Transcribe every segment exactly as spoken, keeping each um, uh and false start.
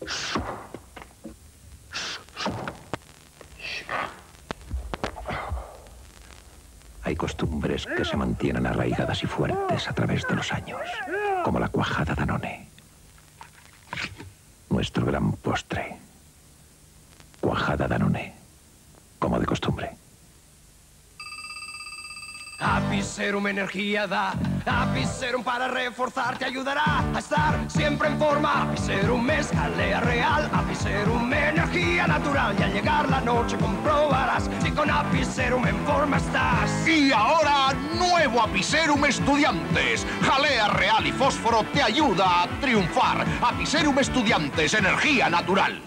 Hay costumbres que se mantienen arraigadas y fuertes a través de los años, como la cuajada Danone. Nuestro gran postre. Cuajada Danone, como de costumbre. Apiserum energía da, Apiserum para reforzar te ayudará a estar siempre en forma. Apiserum es jalea real, Apiserum energía natural. Y al llegar la noche comprobarás si con Apiserum en forma estás. Y ahora, nuevo Apiserum Estudiantes. Jalea real y fósforo te ayuda a triunfar. Apiserum Estudiantes, energía natural.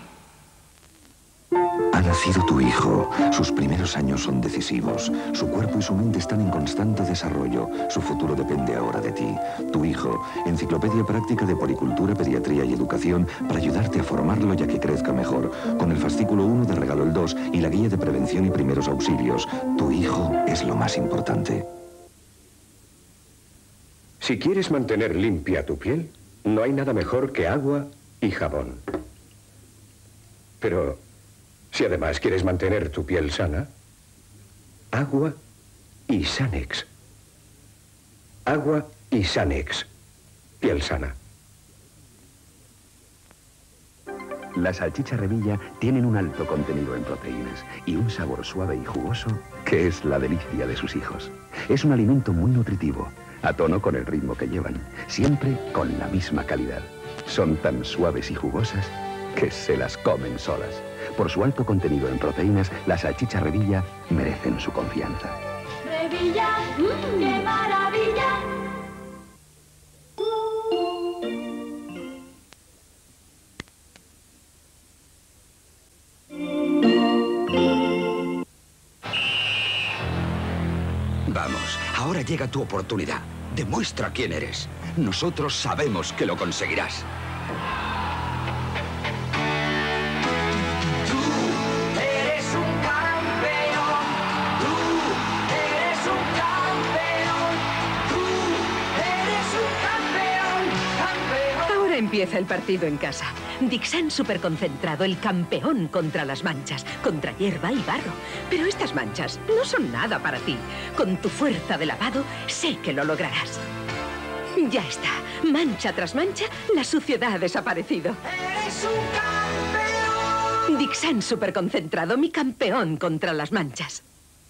Ha nacido tu hijo. Sus primeros años son decisivos. Su cuerpo y su mente están en constante desarrollo. Su futuro depende ahora de ti. Tu hijo. Enciclopedia práctica de Poricultura, Pediatría y Educación para ayudarte a formarlo y a que crezca mejor. Con el fascículo uno de regalo el dos y la guía de prevención y primeros auxilios. Tu hijo es lo más importante. Si quieres mantener limpia tu piel, no hay nada mejor que agua y jabón. Pero si además quieres mantener tu piel sana, agua y Sanex. Agua y Sanex. Piel sana. Las salchichas Revilla tienen un alto contenido en proteínas y un sabor suave y jugoso que es la delicia de sus hijos. Es un alimento muy nutritivo, a tono con el ritmo que llevan, siempre con la misma calidad. Son tan suaves y jugosas que se las comen solas. Por su alto contenido en proteínas, las salchichas Revilla merecen su confianza. ¡Revilla! ¡Mmm, qué maravilla! Vamos, ahora llega tu oportunidad. Demuestra quién eres. Nosotros sabemos que lo conseguirás. Empieza el partido en casa. Dixan superconcentrado, el campeón contra las manchas, contra hierba y barro. Pero estas manchas no son nada para ti. Con tu fuerza de lavado, sé que lo lograrás. Ya está. Mancha tras mancha, la suciedad ha desaparecido. ¡Eres un campeón! Dixan superconcentrado, mi campeón contra las manchas.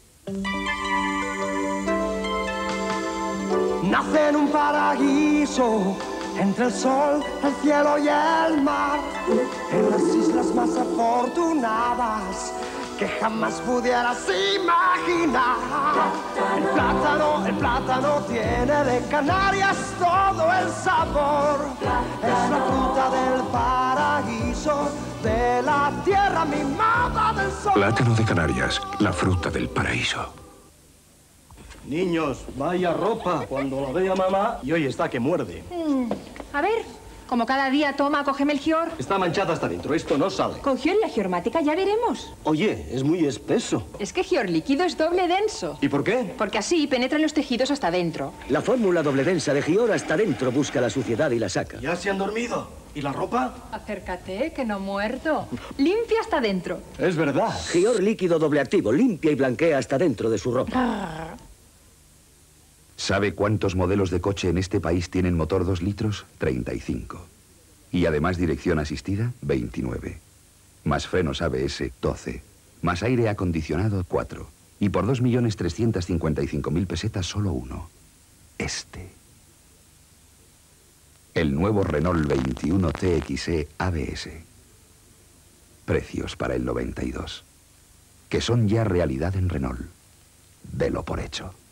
Nace en un paraíso, entre el sol, el cielo y el mar, en las islas más afortunadas que jamás pudieras imaginar. El plátano, el plátano tiene de Canarias todo el sabor. Es la fruta del paraíso, de la tierra mimada del sol. Plátano de Canarias, la fruta del paraíso. Niños, vaya ropa cuando la vea mamá y hoy está que muerde. Mm, a ver, como cada día toma, cógeme el gior. Está manchada hasta dentro, esto no sale. Con gior y la giormática ya veremos. Oye, es muy espeso. Es que gior líquido es doble denso. ¿Y por qué? Porque así penetran los tejidos hasta dentro. La fórmula doble densa de gior hasta dentro busca la suciedad y la saca. ¿Ya se han dormido? ¿Y la ropa? Acércate, que no muerto. Limpia hasta dentro. Es verdad. Gior líquido doble activo, limpia y blanquea hasta dentro de su ropa. Ah. ¿Sabe cuántos modelos de coche en este país tienen motor dos litros? treinta y cinco. Y además dirección asistida, veintinueve. Más frenos A B S, doce. Más aire acondicionado, cuatro. Y por dos millones trescientas cincuenta y cinco mil pesetas, solo uno. Este. El nuevo Renault veintiuno T X E A B S. Precios para el noventa y dos. Que son ya realidad en Renault. Delo por hecho.